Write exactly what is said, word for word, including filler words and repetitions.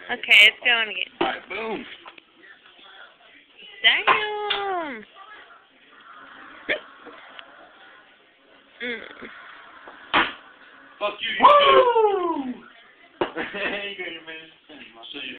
Okay, it's going again. Alright, boom. Damn. Mm. Fuck you, you. Woo! You got your man.